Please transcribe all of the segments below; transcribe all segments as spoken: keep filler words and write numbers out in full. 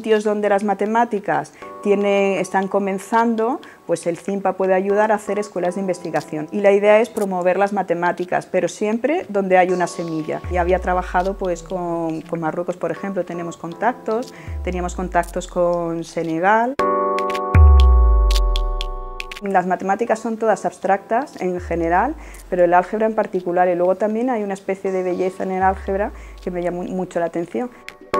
sitios donde las matemáticas tiene, están comenzando, pues el CIMPA puede ayudar a hacer escuelas de investigación. Y la idea es promover las matemáticas, pero siempre donde hay una semilla. Y había trabajado pues, con, con Marruecos, por ejemplo, tenemos contactos, teníamos contactos con Senegal. Las matemáticas son todas abstractas en general, pero el álgebra en particular, y luego también hay una especie de belleza en el álgebra que me llama mucho la atención.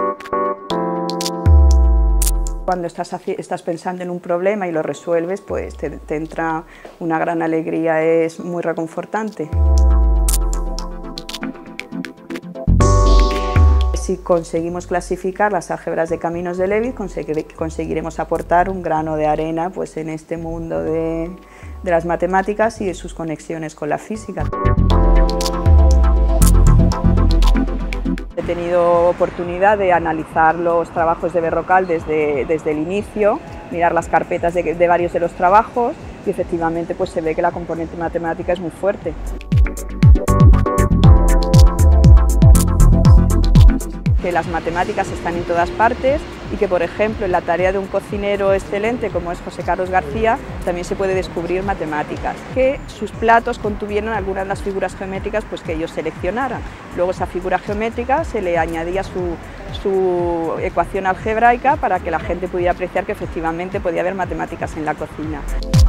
Cuando estás, estás pensando en un problema y lo resuelves, pues te, te entra una gran alegría, es muy reconfortante. Si conseguimos clasificar las álgebras de caminos de Leibniz, conseguiremos aportar un grano de arena pues, en este mundo de, de las matemáticas y de sus conexiones con la física. He tenido oportunidad de analizar los trabajos de Berrocal desde, desde el inicio, mirar las carpetas de, de varios de los trabajos y efectivamente pues, se ve que la componente matemática es muy fuerte. Que las matemáticas están en todas partes y que, por ejemplo, en la tarea de un cocinero excelente como es José Carlos García, también se puede descubrir matemáticas. Que sus platos contuvieran algunas de las figuras geométricas pues, que ellos seleccionaran. Luego esa figura geométrica se le añadía su, su ecuación algebraica para que la gente pudiera apreciar que efectivamente podía haber matemáticas en la cocina.